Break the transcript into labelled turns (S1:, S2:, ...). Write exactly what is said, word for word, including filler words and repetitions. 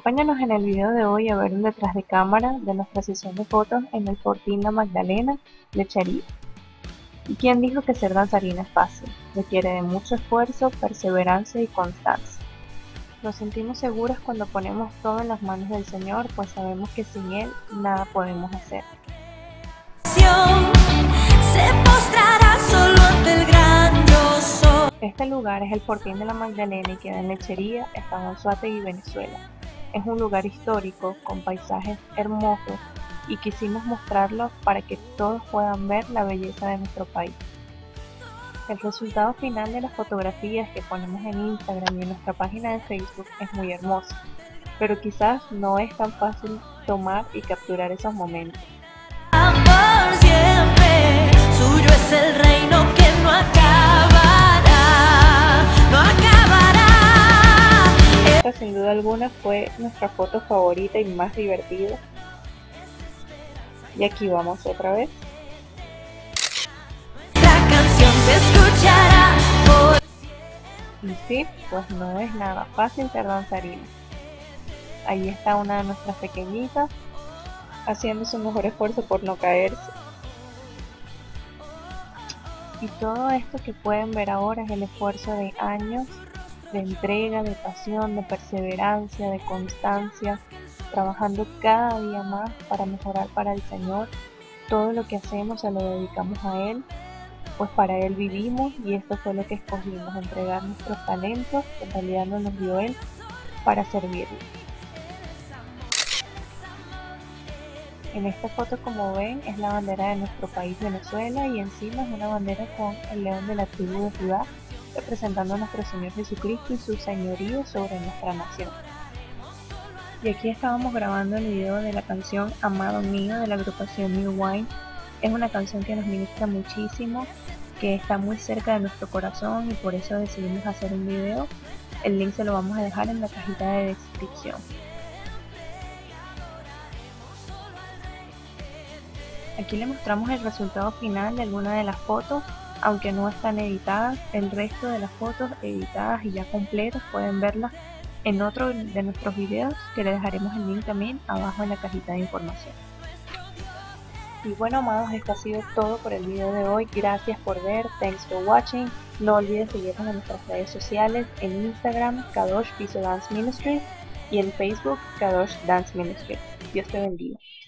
S1: Acompáñanos en el video de hoy a ver un detrás de cámara de nuestra sesión de fotos en el Fortín La Magdalena, Lechería. ¿Y quién dijo que ser danzarina es fácil? Requiere de mucho esfuerzo, perseverancia y constancia. Nos sentimos seguras cuando ponemos todo en las manos del Señor, pues sabemos que sin Él nada podemos hacer.
S2: Se postrará solo ante el gran yo soy.
S1: Este lugar es el Fortín de la Magdalena y queda en Lechería, estado Anzoátegui, Venezuela. Es un lugar histórico con paisajes hermosos y quisimos mostrarlo para que todos puedan ver la belleza de nuestro país. El resultado final de las fotografías que ponemos en Instagram y en nuestra página de Facebook es muy hermoso, pero quizás no es tan fácil tomar y capturar esos momentos.
S2: Por siempre, suyo es el reino que no acabará, no acabará.
S1: Esta sin duda alguna fue nuestra foto favorita y más divertida. Y aquí vamos otra vez.
S2: La canción se escuchará por...
S1: Y sí, pues no es nada fácil ser danzarina. Ahí está una de nuestras pequeñitas haciendo su mejor esfuerzo por no caerse. Y todo esto que pueden ver ahora es el esfuerzo de años de entrega, de pasión, de perseverancia, de constancia, trabajando cada día más para mejorar para el Señor. Todo lo que hacemos se lo dedicamos a Él, pues para Él vivimos y esto fue lo que escogimos, entregar nuestros talentos, que en realidad no nos dio Él, para servirle. En esta foto, como ven, es la bandera de nuestro país, Venezuela, y encima es una bandera con el león de la tribu de Judá, representando a nuestro Señor Jesucristo y su señorío sobre nuestra nación. Y aquí estábamos grabando el video de la canción Amado Mío de la agrupación New Wine. Es una canción que nos ministra muchísimo, que está muy cerca de nuestro corazón y por eso decidimos hacer un video. El link se lo vamos a dejar en la cajita de descripción. Aquí le mostramos el resultado final de alguna de las fotos, aunque no están editadas. El resto de las fotos editadas y ya completas pueden verlas en otro de nuestros videos, que le dejaremos el link también abajo en la cajita de información. Y bueno, amados, esto ha sido todo por el video de hoy. Gracias por ver, thanks for watching. No olvides seguirnos en nuestras redes sociales, en Instagram Kadosh Piso Dance Ministry y en Facebook Kadosh Dance Ministry. Dios te bendiga.